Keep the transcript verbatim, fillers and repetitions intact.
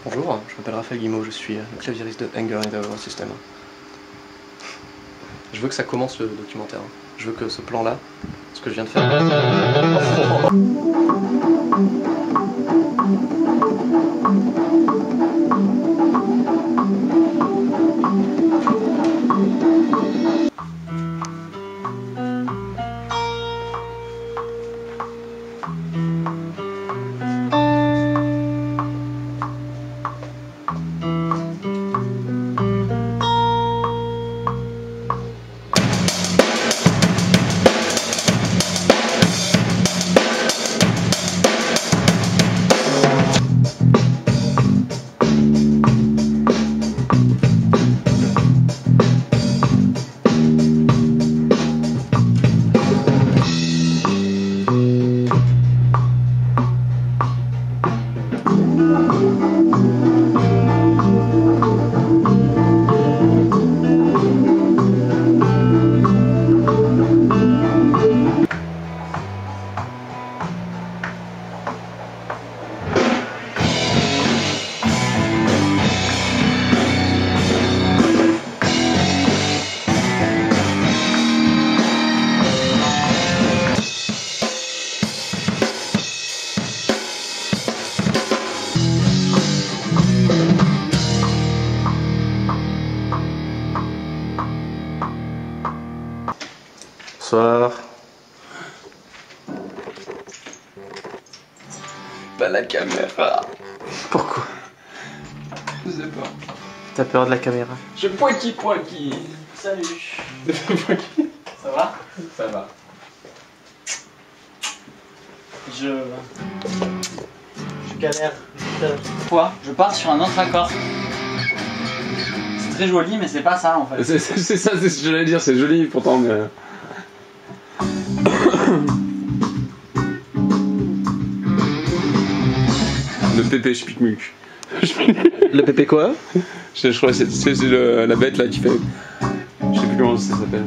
Bonjour, je m'appelle Raphaël Guimau, je suis le claviériste de Anger in the Our System. Je veux que ça commence le documentaire. Je veux que ce plan-là, ce que je viens de faire... Bonsoir. Pas la caméra. Pourquoi? Je sais pas. T'as peur de la caméra? Je poinqui poinqui. Salut. Poinqui. Ça va? Ça va. Je... Je galère. Quoi? Je pars sur un autre accord. C'est très joli mais c'est pas ça en fait. C'est ça, c'est ce que j'allais dire, c'est joli pourtant mais... Le pépé, je pique muc. Le pépé quoi? Je, je crois que c'est la bête là qui fait... Je sais plus comment ça s'appelle.